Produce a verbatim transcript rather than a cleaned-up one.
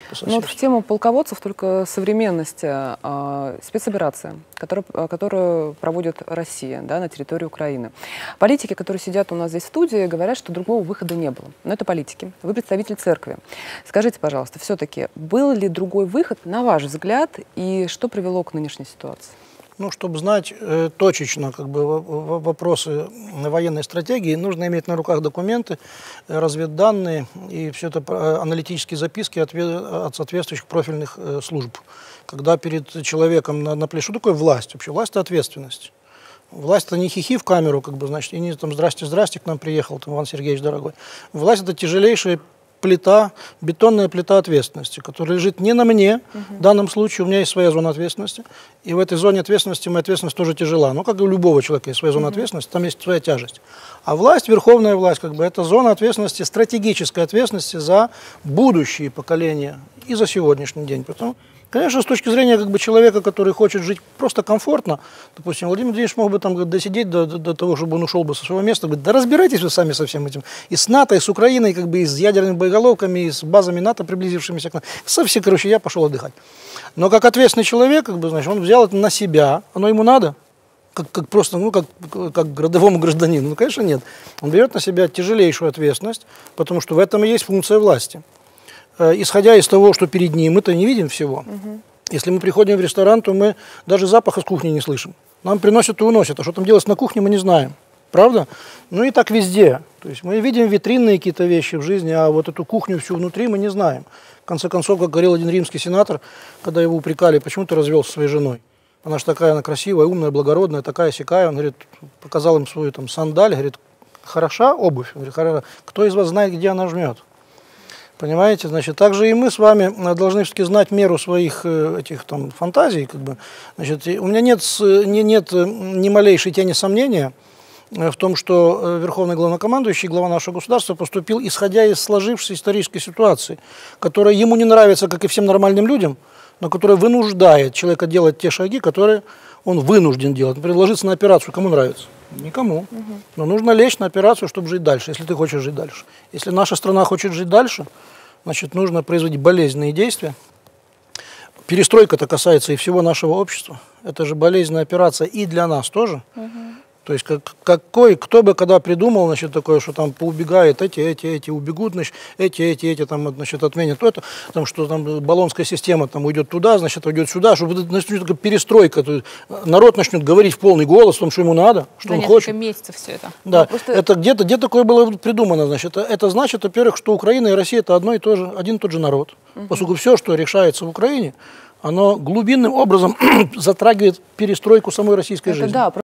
Ну, вот в тему полководцев только современности. Э, спецоперация, которую, которую проводит Россия, да, на территории Украины. Политики, которые сидят у нас здесь в студии, говорят, что другого выхода не было. Но это политики. Вы представитель церкви. Скажите, пожалуйста, все-таки был ли другой выход, на ваш взгляд, и что привело к нынешней ситуации? Ну, чтобы знать э, точечно как бы, вопросы военной стратегии, нужно иметь на руках документы, разведданные и все это аналитические записки от, от соответствующих профильных э, служб. Когда перед человеком на, на плече, что такое власть? Вообще власть – это ответственность. Власть – это не хихи в камеру, как бы, значит, и не там «здрасте, здрасте, к нам приехал, там, Иван Сергеевич, дорогой». Власть – это тяжелейшая плита, бетонная плита ответственности, которая лежит не на мне, угу. В данном случае у меня есть своя зона ответственности, и в этой зоне ответственности моя ответственность тоже тяжела. Ну, как и у любого человека есть своя зона угу. ответственности, там есть своя тяжесть. А власть, верховная власть, как бы, это зона ответственности, стратегической ответственности за будущие поколения и за сегодняшний день. Поэтому, конечно, с точки зрения как бы, человека, который хочет жить просто комфортно, допустим, Владимир Владимирович мог бы там говорит, досидеть до, до, до того, чтобы он ушел бы со своего места, говорит, да разбирайтесь вы сами со всем этим. И с НАТО, и с Украиной, как бы, и с ядерными боеголовками, и с базами НАТО, приблизившимися к нам. Совсем, короче, я пошел отдыхать. Но как ответственный человек, как бы, значит, он взял это на себя, оно ему надо, как, как просто, ну, как, как рядовому гражданину. Ну, конечно, нет. Он берет на себя тяжелейшую ответственность, потому что в этом и есть функция власти. Исходя из того, что перед ним, мы-то не видим всего. Угу. Если мы приходим в ресторан, то мы даже запаха с кухни не слышим. Нам приносят и уносят, а что там делать на кухне, мы не знаем. Правда? Ну и так везде. То есть мы видим витринные какие-то вещи в жизни, а вот эту кухню всю внутри мы не знаем. В конце концов, как говорил один римский сенатор, когда его упрекали, почему ты развелся со своей женой. Она же такая, она красивая, умная, благородная, такая-сякая. Он говорит, показал им свою там сандаль, говорит, хороша обувь? Он говорит, кто из вас знает, где она жмет? Понимаете, значит, также и мы с вами должны все-таки знать меру своих этих там фантазий, как бы. Значит, у меня нет, не, нет ни малейшей тени сомнения в том, что верховный главнокомандующий, глава нашего государства, поступил исходя из сложившейся исторической ситуации, которая ему не нравится, как и всем нормальным людям, но которая вынуждает человека делать те шаги, которые он вынужден делать. Например, ложиться на операцию, кому нравится? Никому. Угу. Но нужно лечь на операцию, чтобы жить дальше, если ты хочешь жить дальше. Если наша страна хочет жить дальше, значит, нужно производить болезненные действия. Перестройка-то касается и всего нашего общества. Это же болезненная операция и для нас тоже. Угу. То есть как, какой, кто бы когда придумал, значит, такое, что там поубегает, эти, эти, эти убегут, значит, эти, эти, эти, там, значит, отменят то-то, там, что там баллонская система там уйдет туда, значит, уйдет сюда, чтобы начнет такая перестройка, то есть народ начнет говорить в полный голос о том, что ему надо, что он хочет. Месяцев все это. Да, просто... это где-то, где такое было придумано, значит, это значит, во-первых, что Украина и Россия это одно и то же, один и тот же народ, угу. Поскольку все, что решается в Украине, оно глубинным образом затрагивает перестройку самой российской это жизни. Да.